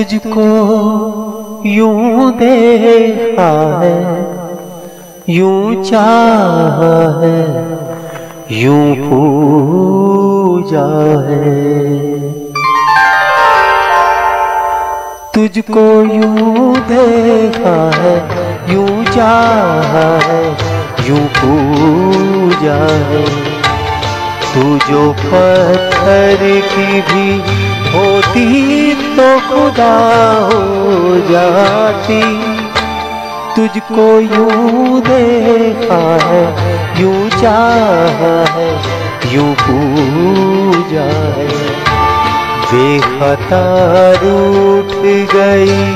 तुझको यूं देखा है, यूं चाहा है, यूं पूजा है। तुझको यूं देखा है, यूं चाहा है, यूं पूजा है। तू जो पत्थर की भी होती तो खुदा हो जाती। तुझको यूं देखा है, यूं चाहा है, यूं पूजा है। बेखता रूठ गई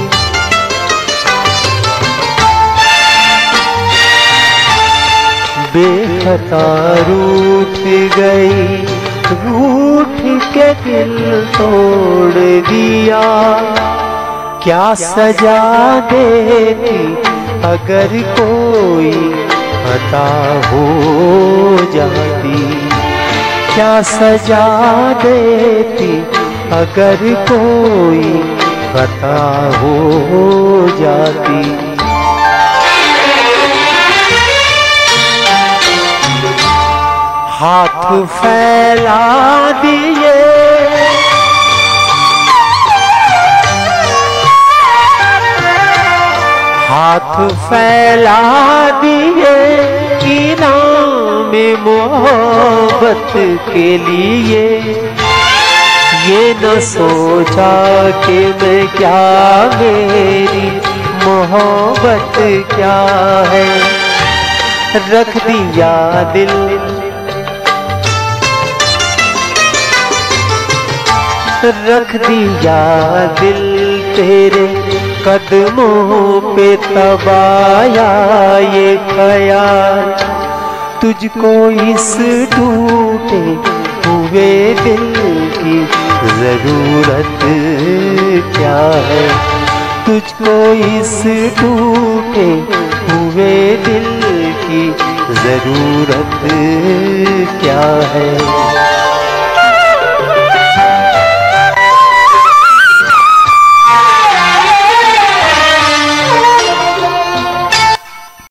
बेखता रूठ गई, रूठ के दिल तोड़ दिया। क्या सजा देती अगर कोई खता हो जाती। क्या सजा देती अगर कोई खता हो जाती। हाथ फैला दिए हाथ फैला दिए इनाम मोहब्बत के लिए। ये न सोचा कि मैं क्या, मेरी मोहब्बत क्या है। रख दिया दिल रख दिया दिल तेरे कदमों पे तबाया ये ख्याल। तुझको इस टूटे हुए दिल की जरूरत क्या है। तुझको इस टूटे हुए दिल की जरूरत क्या है।